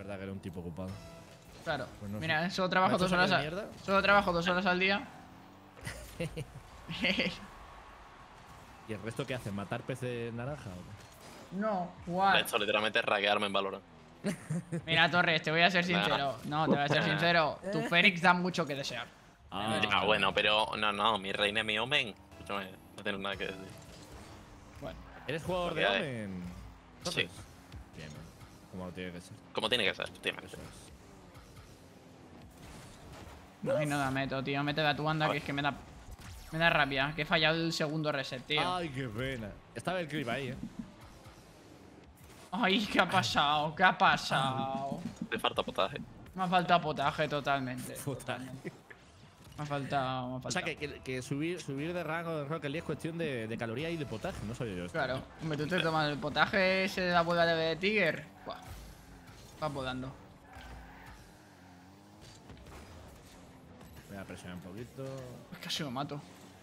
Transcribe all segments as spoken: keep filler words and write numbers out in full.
verdad que era un tipo ocupado. Claro. Pues no Mira, sé. solo trabajo ¿Me ha dos hecho horas sacar a... mierda? Solo trabajo dos horas al día. ¿Y el resto qué hacen? ¿Matar peces naranja o qué? No, jugar. Esto literalmente es rackearme en Valorant. Mira, Torres, te voy a ser sincero. No, te voy a ser sincero. Tu Fénix da mucho que desear. Ah, Ah, bueno, pero no, no, mi reina y mi Omen. Escúchame, no tengo nada que decir. Bueno, ¿Eres jugador de Porque, Omen? Sí. Bien, bien. Como lo tiene que ser. Como tiene que ser, tiene que ser. no hay nada meto, tío. Métete a tu banda, que es que me da. Me da rabia. Que he fallado el segundo reset, tío. Ay, qué pena. Estaba el clip ahí, eh. Ay, ¿qué ha pasado? ¿Qué ha pasado? Le falta potaje. Me ha faltado potaje totalmente. Potaje. totalmente. Me ha faltado. Me ha faltado. O sea, que, que, que subir, subir de rango de Rocket League es cuestión de, de calorías y de potaje. No sabía yo esto. Claro. Hombre, tú te tomas el potaje ese de la bola de Tiger. Buah. Vas volando. Voy a presionar un poquito. Es que casi lo mato.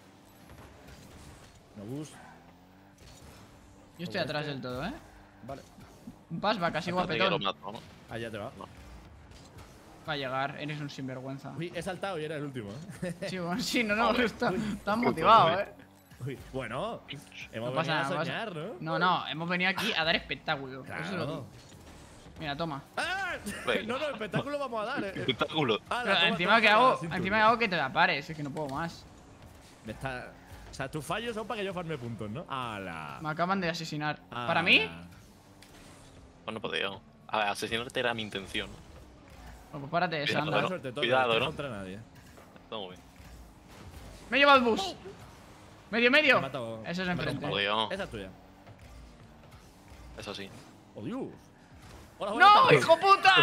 No boost. Yo estoy atrás del todo, ¿eh? Vale. Un pass va casi Aparte que lo guapetón. mato, ¿no? Ah, ya te va. No. Va a llegar, eres un sinvergüenza. Uy, he saltado y era el último, eh. Sí, bueno, sí, no, no, Joder. está, estás motivado, ¿eh? Uy, bueno. Hemos No pasa venido nada, a no soñar, pasa- ¿no? No, no, hemos venido aquí a dar espectáculo. Eso es lo Claro. que- Mira, toma. ¡Ah! Venga. No, no, espectáculo vamos a dar, eh. Espectáculo. Ah, Pero toma, encima toma, que toma hago, la cintura. encima que hago que te la pares, es que no puedo más. Me está... O sea, tus fallos son para que yo farme puntos, ¿no? ¡Hala! Me acaban de asesinar. ¡Hala! ¿Para mí? Pues no podía. A ver, asesinarte era mi intención. Bueno, pues párate de esa, Cuidado, anda. ¿no? Suerte, todo, Cuidado, no ¿no? contra nadie. Está muy bien. Me lleva el bus. Medio, medio. Me ha matado- Eso es me ha matado enfrente. un Joder. pavo. Esa es tuya. Eso sí. ¡Oh, Dios! Hola, buenas ¡No, tardes. hijo puta!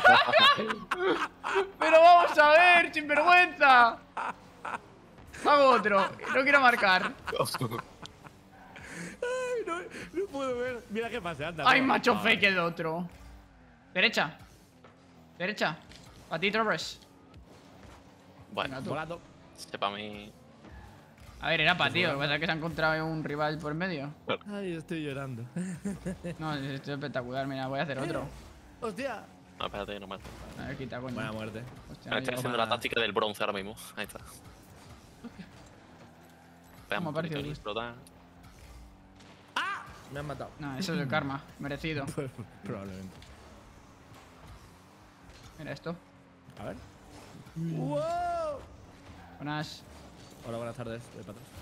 Pero vamos a ver, sinvergüenza. Hago otro. No quiero marcar. Ay, no, no puedo ver. Mira qué pasa, anda. Ay, toma. macho Ay. fake el otro. Derecha. Derecha. A ti, Torres. Bueno, Venga, tú. Volando. sepa mí. A ver, era para ti. Lo que pasa es que se ha encontrado un rival por medio. Ay, estoy llorando. No, esto es espectacular. Mira, voy a hacer otro. ¡Hostia! No, espérate, no mato. A ver, quita, coño. Buena muerte. Hostia, Me estoy ahí- haciendo la táctica del bronce ahora mismo. Ahí está. Espera ¿Cómo un aparece poquito el ahí, explotar. Me han matado. No, eso es el karma. Merecido. Probablemente. Mira esto. A ver. ¡Wow! Buenas. Hola, buenas tardes. Voy para atrás.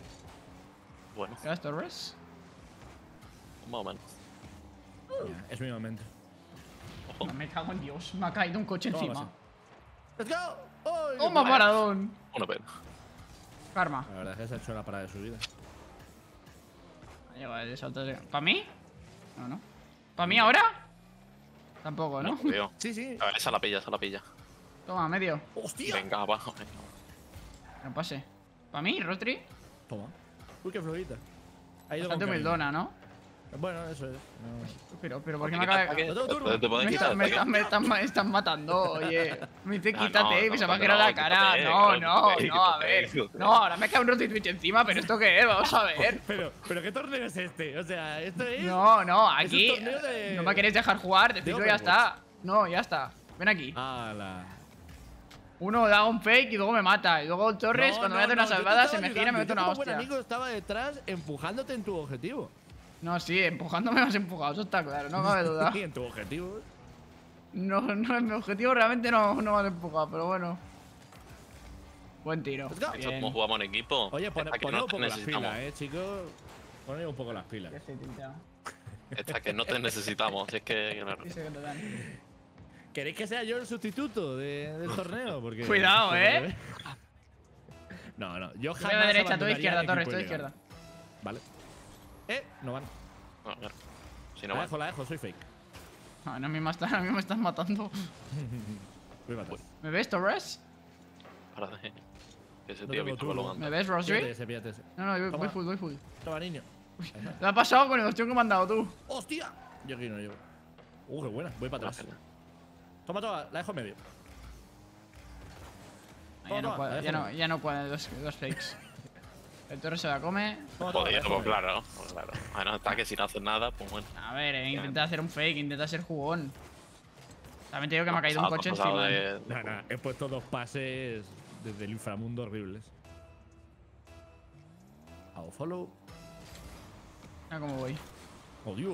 Bueno, Gracias, Torres. más o menos. Ya, es mi momento. Ojo. No, me cago en Dios. Me ha caído un coche Toma, encima. ¡Let's go! ¡Ay, qué ¡Toma, guay! paradón! Una pena. Karma. La verdad es que se ha hecho la parada de su vida. Lleva el salto de... ¿Para mí? No, no. ¿Para mí ahora? Tampoco, ¿no? No, tío. Sí, sí. A ver, esa la pilla, esa la pilla. Toma, medio. ¡Hostia! Venga, abajo. Venga. No pase. ¿Para mí, Rostri? Toma. Uy, qué flojita. Ha ido Bastante con cariño. humildona, ¿no? Bueno, eso es. No. Pero, pero, ¿por qué me Quita acaba de... ataque. No tengo turbo. Te- te pueden Me, quitar está- me, ataque. está- me están, me están matando, oye. Me dice Ah, quítate no, y no, se me ha no, girado no, la cara. quítate, No, claro, no, quítate, no, a quítate, ver. quítate. No, ahora me cae un Rostri Twitch encima, pero ¿esto qué es? Vamos a ver. Pero, pero ¿qué torneo es este? O sea, esto es. No, no, Es un aquí. torneo de- No me queréis dejar jugar, de decirlo y ya Overwatch. está. No, ya está. Ven aquí. ¡Hala! Uno da un fake y luego me mata. Y luego Torres, No, cuando no, me hace una no, yo te salvada, estaba se me gira y me mete ayudando. una Yo como buen hostia. amigo estaba detrás empujándote en tu objetivo. No, sí, empujándome me has empujado, eso está claro, no cabe duda. Y en tu objetivo. No, no, en mi objetivo realmente no, no me has empujado, pero bueno. Buen tiro. Let's go. Eso Bien. como jugamos en equipo. Oye, pone, Esta que poned no un te poco las necesitamos. pilas, eh, chicos. Poned un poco las pilas. Ya estoy tilteado. Esta que no te necesitamos. Si es que. claro. Sí sé que te dan. ¿Queréis que sea yo el sustituto de- del torneo? Porque, Cuidado, ¿eh? No, no, yo Tú jamás. a la derecha, tú a abandonaría izquierda, el Torres, equipo tú a ilegal. izquierda. Vale. Eh, no van. No, claro. Si La no, dejo, la dejo, soy fake. No, a mí me estás, a mí me estás matando. Voy para atrás. ¿Me ves, Torres? para de. Que ese No tío tengo visto turbo. lo manda. ¿Me ves, Píllate Rosary? ese, píllate ese. No, no, voy, voy Toma. full, voy full. Toma, niño. ¿Qué ha pasado con el opción que me han dado tú? ¡Hostia! Yo aquí no llevo. Uh, qué buena. Voy para Una atrás. pena. Toma, toma, la dejo en medio. Ah, ya, no Toma, cuadra, la ya, dejo. no, ya no cuadran dos, dos fakes. El Torres se la come. Toma, toma, la Joder, dejo pues en medio. claro, pues claro. Bueno, está que si no haces nada, pues bueno. A ver, eh, intenta hacer un fake, intenta ser jugón. También te digo que me ha caído un Pasado, coche pasado encima. de- No, no, he puesto dos pases desde el inframundo horribles. Hago follow. Mira cómo voy. Oh, Dios.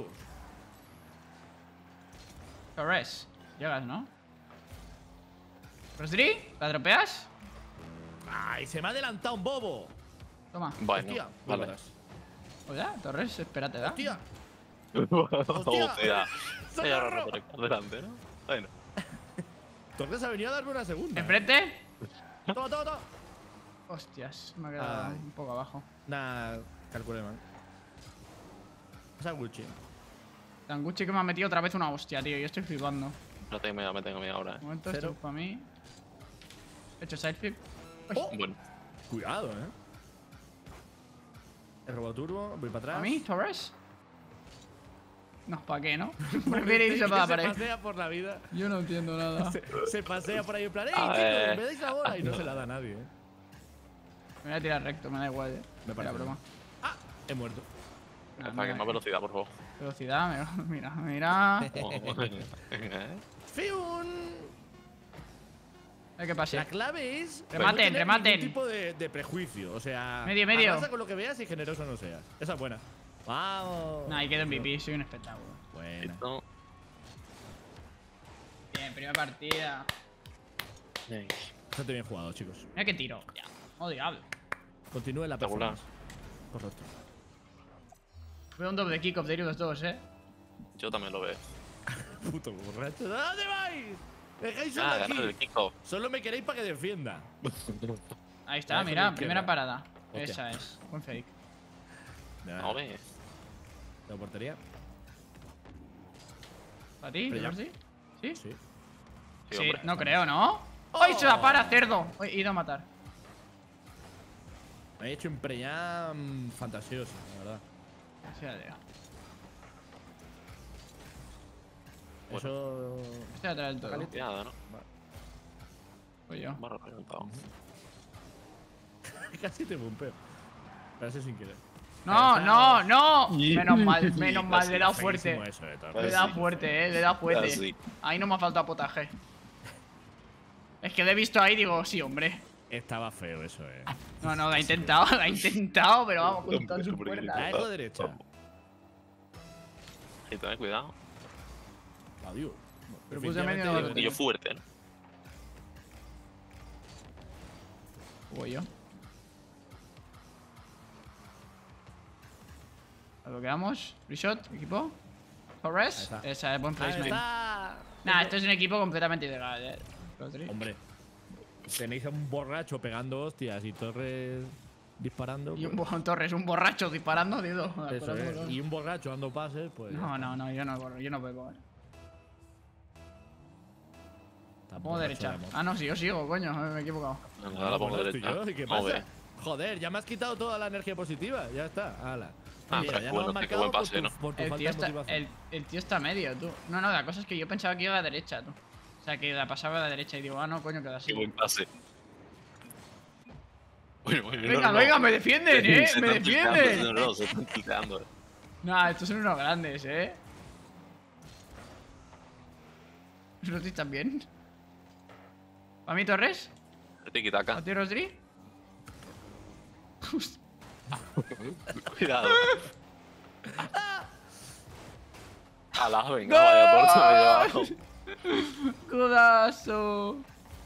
Torres. Llegas, ¿no? ¿Rosdri? ¿La tropeas? ¡Ay, se me ha adelantado un bobo! Toma. Bueno, Hostia, vale. vale. Oye, Torres, espérate, ¿da? Hostia. Hostia. ¡Socorro! Ya roto por delante, ¿no? Bueno. Torres ha venido a darme una segunda. ¿Enfrente? Toma, toma, toma. Hostias, me ha quedado Ay. un poco abajo. Nah, calculé mal. Esa Gucci. Tan Gucci que me ha metido otra vez una hostia, tío. Yo estoy flipando. No tengo miedo, me tengo miedo ahora. Un momento, Cero. esto es para mí. He hecho side flip. Oh, Bueno, cuidado, eh. He robado turbo, voy para atrás. ¿A mí, Torres? No, ¿para qué, no? Prefiere irse Que para la se pared. pasea por la vida. Yo no entiendo nada. Se, se pasea por ahí en plan, ¡ey, A chicos! ver. ¡Me dais la bola! Y no se la da a nadie, eh. Me voy a tirar recto, me da igual, eh. Me Era parece broma. ¡Ah! He muerto. Nah, para que mira, más velocidad, por favor. Velocidad, mira, mira. mira. ¿Eh? ¡Fiun! A ver qué pase. La clave es Rematen, no tener rematen. ningún tipo de, de prejuicio. O sea, Medio, medio. avanza con lo que veas y generoso no seas. Esa es buena. ¡Vamos! Nah, ahí quedo en V P, soy un espectáculo. Buena. Esto. Bien, primera partida. Ey. Bastante bien jugado, chicos. Mira que tiro. Ya. Oh, diablo. Continúe la Espectacular. performance. Correcto. Veo un doble kick of de los dos, eh. Yo también lo veo. Puto borracho. ¿A dónde vais? Dejáis solo Ah, ganar el aquí. kickoff. Solo me queréis para que defienda. Ahí está, Ah, mira, con la primera izquierda. parada. Hostia. Esa es. Buen fake. No ves. La portería. ¿Para ti, Pero ya. Rosy? ¿Sí? Sí. Sí, Sí, hombre. no creo, ¿no? Oh. ¡Ay, se la para, cerdo! He ido a matar. Me he hecho un preñam fantasioso, la verdad. Así la leo. Bueno. Eso. Estoy atrás del todo. Caliente. Nada, ¿no? Voy yo. Me ha reventado. Casi te bombeo. Pero eso sin querer. ¡No, no, no! Menos mal, Y- menos mal, le he dado Feísimo fuerte. eso, de todas Le he Pues dado sí. fuerte, eh, le he dado fuerte. Así. Ahí no me ha faltado potaje. Es que lo he visto ahí y digo, sí, hombre. Estaba feo eso, eh. No, no, lo ha intentado, lo ha intentado, pero vamos, con todas sus Hombre, fuerzas. La dejo derecha. Y ten cuidado. Adiós. Pero puse Definitivamente- medio- Y yo fuerte, ¿no? Voy yo. ¿Lo bloqueamos? ¿Reshot? ¿Equipo? Ahí ¿Torres? está. Esa es buen Ahí placement. está. Nah, esto es un equipo completamente ilegal, eh. Rodri. Hombre, tenéis a un borracho pegando hostias y Torres disparando. Y un, pues, bo- Torres, un borracho disparando, tío. eso es. Y un borracho dando pases, pues. No, no, no, yo no corro, yo no bebo, eh. Está Pongo borracho derecha. de amor. Ah, no, sí, yo sigo, coño, me he equivocado. Nada, la pongo Bueno, estoy derecha. yo, ¿y qué Vamos a pasa? ver. Joder, ya me has quitado toda la energía positiva. Ya está, ala. Ah, Mira, pero ya bueno, nos has qué marcado buen por pase, tu- ¿no? por tu El falta tío, de está, motivación. el, el tío está medio, tú. No, no, la cosa es que yo pensaba que iba a la derecha, tú. O sea, que la pasaba a la derecha y digo, ah, no, coño, queda así. Qué buen pase. Bueno, bueno, Venga, no, no. venga, me defienden, eh, Se me están tilteando, defienden. No, no, se están tilteando. Nah, estos son unos grandes, eh. ¿Rosy también? ¿Para mí, Torres? Tiki ¿A taka. ti, Rosri? Cuidado. Alá, venga, vaya por todo ahí abajo. ¡Codazo!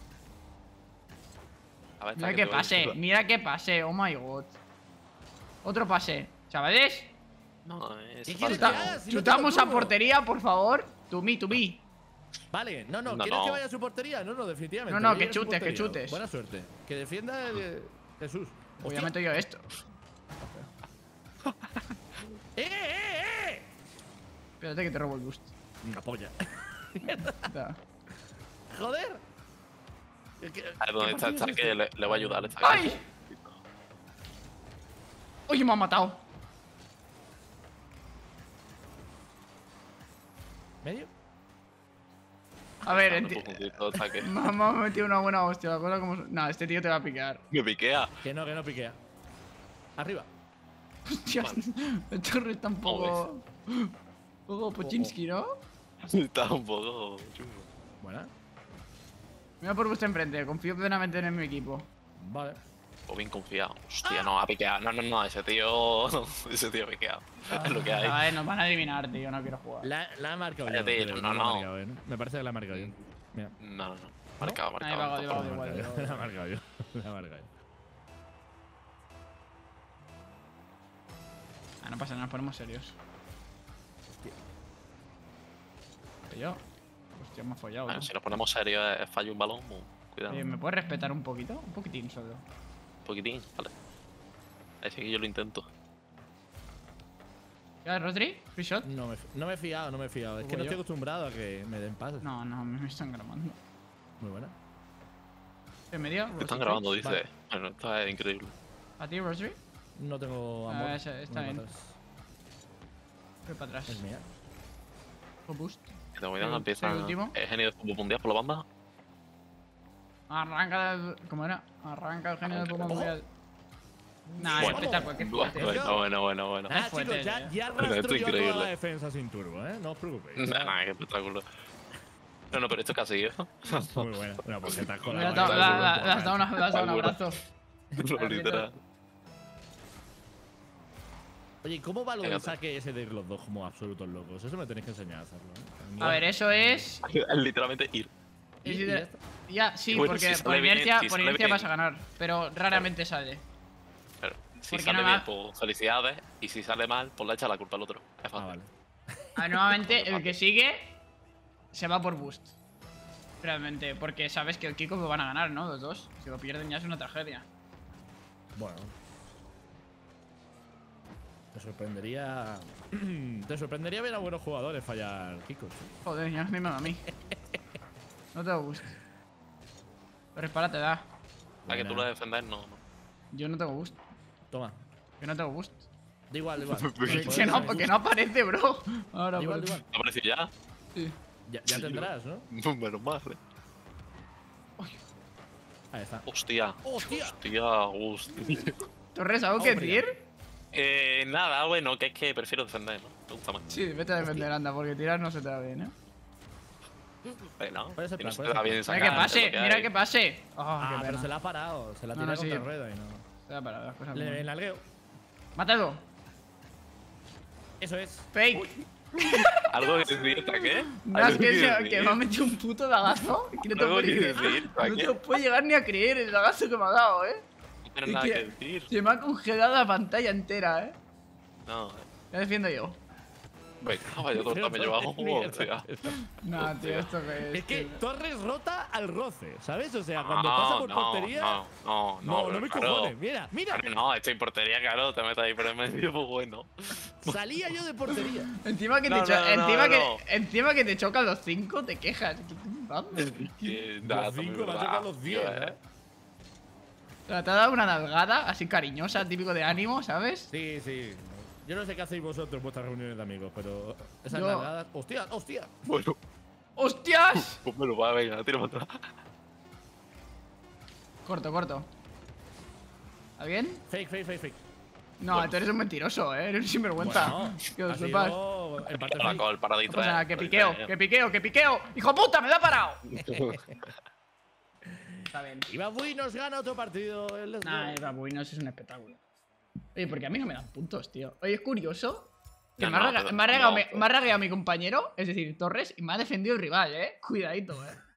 A ver, está Mira que que te pase, voy. mira que pase, oh my god. Otro pase. Chavales, No, es ¿Qué quieres falta. que haga? Si no chutamos tengo a turbo. portería, por favor. To me, to me. Vale, no, no, No, ¿quieres no. que vaya a su portería? No, no, definitivamente. No, no, voy a que ir a su chutes, que portería. chutes. Buena suerte. Que defienda eh, Jesús. Pues ya Hostia. meto yo esto. ¡Eh, eh, eh! Espérate que te robo el boost. Una polla. Da. Joder. Es que- A ver, ¿dónde ¿qué está? partido Está es que este? le, le voy a ayudar. Está ¡Ay! ¡Oye, me ha matado! ¿Medio? A ver, Un enti- poco de todo ataque. me ha me ha metido una buena hostia. La cosa como. No, este tío te va a picar. Me piquea. Que no, que no piquea. Arriba. Hostias, el torre está un poco. Un poco Pochinski, ¿no? Está un poco chungo. Buena. Mira por vuestro enfrente, confío plenamente en mi equipo. Vale. O bien confiado. Hostia, no, ha piqueado. No, no, no, ese tío. Ese tío ha piqueado. Es lo que hay. A ver, nos van a adivinar, tío, no quiero jugar. La, la he marcado yo. Cállate, creo, no, la he no. marcado, ¿eh? Me parece que la he marcado yo. Mira. No, no, no. Marcado, Ahí marcado. va, de ahí todas va, formas. igual, igual. La he marcado yo. La he marcado yo. Ah, no pasa nada, nos ponemos serios. Hostia. ¿Yo? Hostia, me ha follado. Bueno, ¿no? si nos ponemos serios, es fallo un balón. mu- Cuidado. Oye, ¿me puedes respetar un poquito? Un poquitín solo. Un poquitín, vale. Ahí sí que yo lo intento. ¿Ya, Rodri? ¿Free shot? No me, no me he fiado, no me he fiado. Es que Voy no yo. estoy acostumbrado a que me den pases. No, no, me están grabando. Muy buena. ¿En medio? Te están Rodri? grabando, dice. Vale. Bueno, esto es increíble. ¿A ti, Rodri? No tengo Ah, amor. ese- está Voy bien. para atrás. Voy para atrás. Es mía. Full boost. Que te voy Soy dando, el- empieza. soy el último. El genio de fútbol mundial por la banda. Arranca el... ¿Cómo era? Arranca el genio del fútbol Ojo. mundial. Nah, Bueno. espectacular, qué fuerte. Bueno, bueno, bueno, bueno. Ah, fuerte, chicos, ya, eh. ya Bueno, esto rastro es yo toda increíble. la defensa sin turbo, ¿eh? No os preocupéis. Nah, nah, qué espectáculo. No, no, pero esto es casi yo. Muy buena. No, porque estás con Le la has dado- mano le en has- el le has cuerpo, dado una- le has dado un Seguro. abrazo. No, literal. Oye, ¿y cómo va lo del Venga, saque ese de ir los dos como absolutos locos? Eso me tenéis que enseñar a hacerlo, ¿eh? A ver, eso es... Es literalmente ir. Y- es y de- ya está. Ya, sí, Bueno, porque si por sale bien, inercia, si por sale inercia bien. vas a ganar, pero raramente sale. Pero si Porque sale no bien, va- pues felicidades. Y si sale mal, pues le echa la culpa al otro. Es Ah, fácil. vale. Ah, nuevamente, el que sigue se va por boost. Realmente, porque sabes que el Kiko lo van a ganar, ¿no? Los dos. Si lo pierden ya es una tragedia. Bueno. Te sorprendería. Te sorprendería ver a buenos jugadores fallar Kikos. ¿eh? Joder, ya dímelo a mí. No tengo boost. Pero es para te da. A que tú Buena. lo defendes, no. no. Yo no tengo boost. Toma. Yo no tengo boost. Da igual, da igual. Que Que no, que no aparece, bro. Ahora, Da igual, por- da igual. ¿Ha aparecido ya? Sí. Ya, ya tendrás, ¿no? Menos mal, eh. Ahí está. Hostia. ¡Hostia! Hostia, hostia. ¿Torres, algo que Hombre. decir? Eh, nada, bueno, que es que prefiero defender, ¿no? Me gusta más. Sí, vete a defender, anda, porque tirar no se te da bien, ¿eh? Bueno, ¿Cuál es el si plan? no se ¿Cuál te es da el bien Mira sacar. que es pase, lo que mira hay. que pase. Oh, Ah, qué pero pena. se la ha parado. Se la ha No, no, tirado sí. contra rueda y no. Se va para las cosas. Le, como- le nalgueo. ¡Mátalo! Eso es. ¡Fake! ¿Algo que decir, qué? No, es que, se- que me ha metido un puto lagazo que no te, ¿Algo puedo, que ni- decir, no Paque? te lo puedo llegar ni a creer el lagazo que me ha dado, eh. No tienes Es nada que- que decir. Se me ha congelado la pantalla entera, eh. No, Ya defiendo yo. venga, vaya torta me lleva un juego, hostia. No, tío, esto que es. Es que tío. Torres rota al roce, ¿sabes? O sea, cuando No, pasa por no, portería. No, no, No, no, no me claro. cojones. Mira, mira. Claro, no, estoy en portería, claro, te metes ahí por el medio, pues bueno. Salía yo de portería. Encima que te No, cho- no, no, encima no. que encima que te chocan los cinco, te quejas. ¿Qué te pasa? Que, nada, Los esto es muy cinco me ha verdad. tocado los diez, Tío, ¿eh? Te ha dado una nalgada así cariñosa, típico de ánimo, ¿sabes? Sí, sí. Yo no sé qué hacéis vosotros en vuestras reuniones de amigos, pero esas Yo- nalgadas. ¡Hostia, hostia! Bueno, ¡Hostias! pues me lo va, venga, tira para atrás. Corto, corto. ¿Alguien? Fake, fake, fake, fake. No, Bueno. tú eres un mentiroso, ¿eh? Eres un sinvergüenza. Bueno, que lo ha sepas. sido el parte La fake. col, paradito. No pasa eh, nada, que paradito, piqueo, eh. que piqueo, que piqueo. ¡Hijo puta, me lo ha parado! Está bien. Y Babui nos gana otro partido. el Let's Nah, Go. Eva Buenos es un espectáculo. Oye, porque a mí no me dan puntos, tío. Oye, es curioso que No, me, ha no, rega- pero- me ha regado no, mi- pero- me ha regaado mi compañero, es decir, Torres, y me ha defendido el rival, eh. Cuidadito, eh.